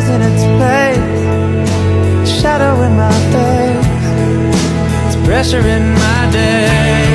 shadows in its place, shadow in my face, it's pressure in my day.